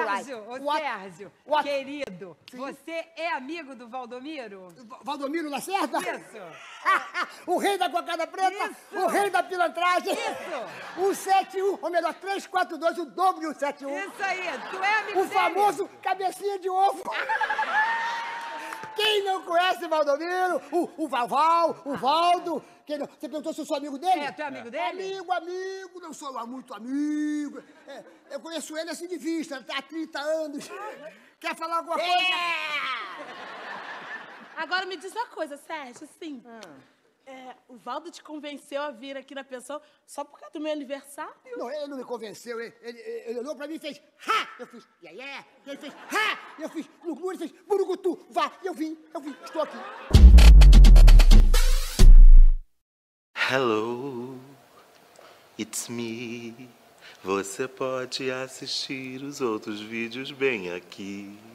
Sérgio, Sérgio, querido, você é amigo do Valdomiro? Valdomiro Lacerda? Isso. O rei da cocada preta, Isso. o rei da pilantragem. Isso. 171, ou melhor, 342, o dobro de 171. Isso aí, tu é amigo dele? O famoso cabecinha de ovo. Quem não conhece o Valdomiro, o Valval, o Valdo... Você perguntou se eu sou amigo dele? É, tu é amigo dele? Amigo, não sou muito amigo. Eu conheço ele assim de vista, há 30 anos. Quer falar alguma coisa? Agora me diz uma coisa, Sérgio, assim... o Valdo te convenceu a vir aqui na pensão só por causa do meu aniversário? Não, ele não me convenceu. Ele olhou pra mim e fez ha! Eu fiz iaié. Ele fez ha! Eu fiz glu-glu. Ele fez burugutu. Vá! E eu vim. Estou aqui. Hello, it's me. Você pode assistir os outros vídeos bem aqui.